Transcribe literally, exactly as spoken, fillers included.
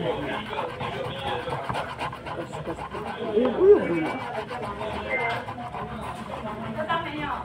哎呦，不用了。 这张没有。